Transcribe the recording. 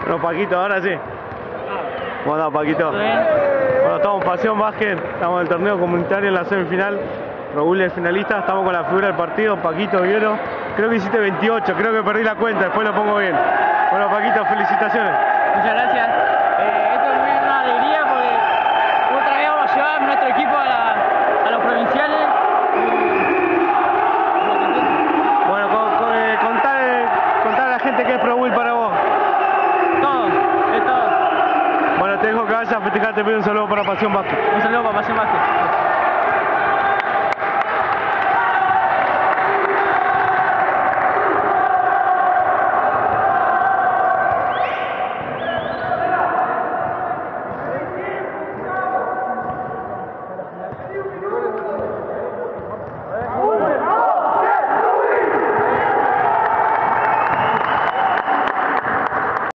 Bueno, Paquito, ahora sí. ¿Cómo andás, Paquito? Bueno, estamos en Pasión Básquet, estamos en el torneo comunitario en la semifinal. Raúl es finalista, estamos con la figura del partido, Paquito Viero. Creo que hiciste 28, creo que perdí la cuenta, después lo pongo bien. Bueno, Paquito, felicitaciones. Muchas gracias. Esto es una alegría porque otra vez vamos a llevar nuestro equipo a los provinciales. Bueno, contale a la gente qué es Pro Will para vos. Todo, es todo. Bueno, te dejo que vayas a festejar, te pido un saludo para Pasión Básquet. Un saludo para Pasión Básquet.